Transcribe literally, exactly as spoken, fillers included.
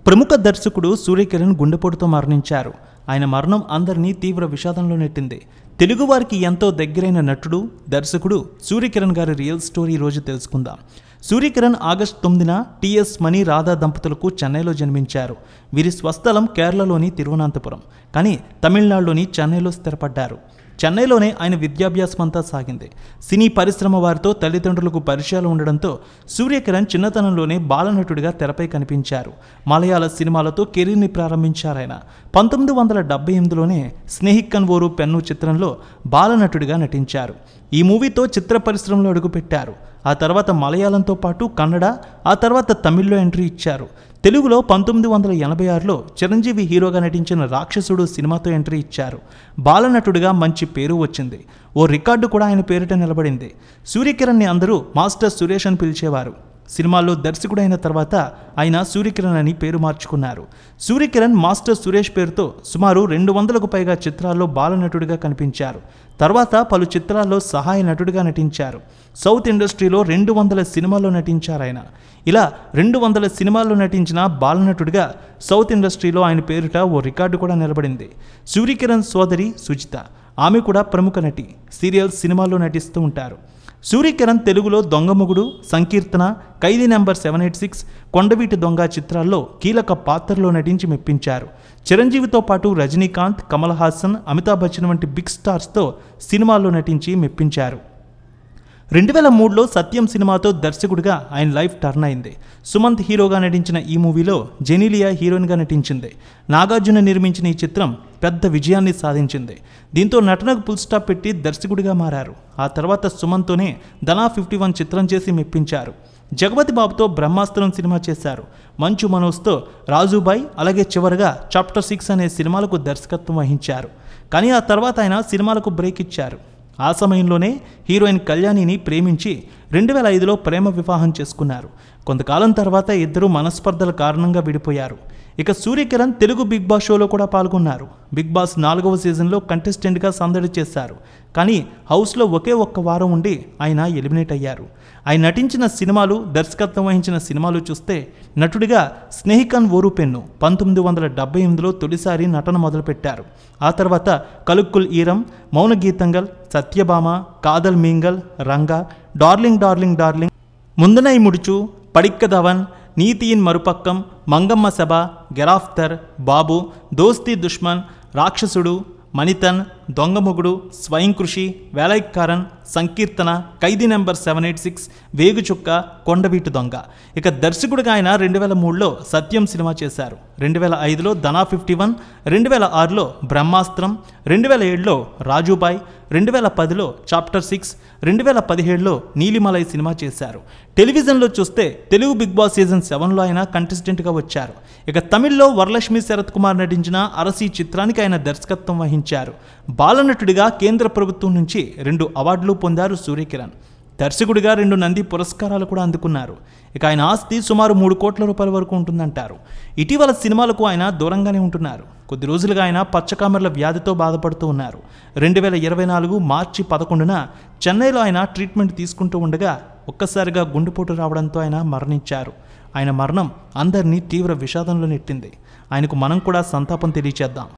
ప్రముఖ దర్శకుడు సూర్యకిరణ్ గుండెపోటుతో మరణించారు. ఆయన మరణం అందరినీ తీవ్ర విషాదంలో నెట్టింది. తెలుగువారికి ఎంతో దగ్గరైన నటుడు, దర్శకుడు సూర్యకిరణ్ గారి రియల్ స్టోరీ ఈరోజు తెలుసుకుందాం. సూర్యకిరణ్ ఆగస్టు తొమ్మిదిన టిఎస్ మణి రాధా దంపతులకు చెన్నైలో జన్మించారు. వీరి స్వస్థలం కేరళలోని తిరువనంతపురం, కానీ తమిళనాడులోని చెన్నైలో స్థిరపడ్డారు. చెన్నైలోనే ఆయన విద్యాభ్యాసం అంతా సాగింది. సినీ పరిశ్రమ వారితో తల్లిదండ్రులకు పరిచయాలు ఉండడంతో సూర్యకిరణ్ చిన్నతనంలోనే బాలనటుడిగా తెరపై కనిపించారు. మలయాళ సినిమాలతో కెరీర్ని ప్రారంభించారాయన. పంతొమ్మిది వందల డెబ్బై ఎనిమిదిలోనే స్నేహిక్కన్ ఓరు పెన్ను చిత్రంలో బాలనటుడిగా నటించారు. ఈ మూవీతో చిత్ర పరిశ్రమలో అడుగుపెట్టారు. ఆ తర్వాత మలయాళంతో పాటు కన్నడ, ఆ తర్వాత తమిళ్లో ఎంట్రీ ఇచ్చారు. తెలుగులో పంతొమ్మిది వందల ఎనభై ఆరులో చిరంజీవి హీరోగా నటించిన రాక్షసుడు సినిమాతో ఎంట్రీ ఇచ్చారు. బాలనటుడిగా మంచి పేరు వచ్చింది. ఓ రికార్డు కూడా ఆయన పేరిట నిలబడింది. సూర్యకిరణ్ని అందరూ మాస్టర్ సురేష్ అని పిలిచేవారు. సినిమాల్లో దర్శకుడైన తర్వాత ఆయన సూర్యకిరణ్ అని పేరు మార్చుకున్నారు. సూర్యకిరణ్ మాస్టర్ సురేష్ పేరుతో సుమారు రెండు వందలకు పైగా చిత్రాల్లో బాలనటుడిగా కనిపించారు. తర్వాత పలు చిత్రాల్లో సహాయ నటుడిగా నటించారు. సౌత్ ఇండస్ట్రీలో రెండు వందల సినిమాల్లో నటించారు ఆయన. ఇలా రెండు వందల సినిమాల్లో నటించిన బాలనటుడిగా సౌత్ ఇండస్ట్రీలో ఆయన పేరిట ఓ రికార్డు కూడా నిలబడింది. సూర్యకిరణ్ సోదరి సుజిత, ఆమె కూడా ప్రముఖ నటి. సీరియల్ సినిమాల్లో నటిస్తూ ఉంటారు. సూర్యకిరణ్ తెలుగులో Dongamogudu, Sankeertana, Khaidi number seven eight six, Kondaveeti Donga చిత్రాల్లో కీలక పాత్రలో నటించి మెప్పించారు. చిరంజీవితో పాటు రజనీకాంత్, కమల్ హాసన్, అమితాబ్ బచ్చన్ వంటి బిగ్ స్టార్స్తో సినిమాల్లో నటించి మెప్పించారు. రెండు వేల మూడులో సత్యం సినిమాతో దర్శకుడిగా ఆయన లైఫ్ టర్న్ అయింది. సుమంత్ హీరోగా నటించిన ఈ మూవీలో జెనీలియా హీరోయిన్గా నటించింది. నాగార్జున నిర్మించిన ఈ చిత్రం పెద్ద విజయాన్ని సాధించింది. దీంతో నటనకు ఫుల్ స్టాప్ పెట్టి దర్శకుడిగా మారారు. ఆ తర్వాత సుమంత్తోనే ధనా ఫిఫ్టీ వన్ చిత్రం చేసి మెప్పించారు. జగపతి బాబుతో బ్రహ్మాస్త్రం సినిమా చేశారు. మంచు మనోజ్తో రాజుబాయ్, అలాగే చివరగా చాప్టర్ సిక్స్ అనే సినిమాలకు దర్శకత్వం వహించారు. కానీ ఆ తర్వాత ఆయన సినిమాలకు బ్రేక్ ఇచ్చారు. ఆ సమయంలోనే హీరోయిన్ కళ్యాణిని ప్రేమించి రెండు వేల ఐదులో ప్రేమ వివాహం చేసుకున్నారు. కొంతకాలం తర్వాత ఇద్దరు మనస్పర్ధల కారణంగా విడిపోయారు. ఇక సూర్యకిరణ్ తెలుగు బిగ్ బాస్ షోలో కూడా పాల్గొన్నారు. బిగ్ బాస్ నాలుగవ సీజన్లో కంటెస్టెంట్గా సందడి చేశారు. కానీ హౌస్లో ఒకే ఒక్క వారం ఉండి ఆయన ఎలిమినేట్ అయ్యారు. ఆయన నటించిన సినిమాలు, దర్శకత్వం వహించిన సినిమాలు చూస్తే నటుడిగా స్నేహికన్ ఓరు పెన్ను పంతొమ్మిది వందల డెబ్బై ఎనిమిదిలో తొలిసారి నటన మొదలుపెట్టారు. ఆ తర్వాత Kallukkul Eeram, Mouna Geethangal, Satyabhama, Kadhal Meengal, Ranga, darling darling darling, Mundhanai Mudichu, Padikkadhavan, Neethiyin Marupakkam, Mangamma Sabha, Giraftaar, బాబు, దోస్తీ దుష్మన్, రాక్షసుడు, మణితన్, దొంగమొగుడు, స్వయం Krushi, Velaikkaran, Sankeertana, Khaidi number seven eight six, Veguchukka, Kondaveeti Donga. ఇక దర్శకుడిగా ఆయన రెండు వేల మూడులో సత్యం సినిమా చేశారు. రెండు వేల ఐదులో ధనా ఫిఫ్టీ వన్, రెండు వేల ఆరులో బ్రహ్మాస్త్రం, రెండు వేల ఏడులో రాజుబాయ్, రెండు వేల పదిలో చాప్టర్ సిక్స్, రెండు వేల పదిహేడులో నీలిమలై సినిమా చేశారు. టెలివిజన్లో చూస్తే తెలుగు బిగ్ బాస్ సీజన్ సెవెన్లో ఆయన కంటెస్టెంట్గా వచ్చారు. ఇక తమిళ్లో వరలక్ష్మి శరత్ కుమార్ నటించిన అరసి చిత్రానికి ఆయన దర్శకత్వం వహించారు. బాలనటుడిగా కేంద్ర ప్రభుత్వం నుంచి రెండు అవార్డులు పొందారు సూర్యకిరణ్. దర్శకుడిగా రెండు నంది పురస్కారాలు కూడా అందుకున్నారు. ఇక ఆయన ఆస్తి సుమారు మూడు కోట్ల రూపాయల వరకు ఉంటుందంటారు. ఇటీవల సినిమాలకు ఆయన దూరంగానే ఉంటున్నారు. కొద్ది రోజులుగా ఆయన పచ్చకామెర్ల వ్యాధితో బాధపడుతూ ఉన్నారు. రెండు వేల ఇరవై నాలుగు మార్చి పదకొండున చెన్నైలో ఆయన ట్రీట్మెంట్ తీసుకుంటూ ఉండగా ఒక్కసారిగా గుండెపోటు రావడంతో ఆయన మరణించారు. ఆయన మరణం అందరినీ తీవ్ర విషాదంలో నెట్టింది. ఆయనకు మనం కూడా సంతాపం తెలియచేద్దాం.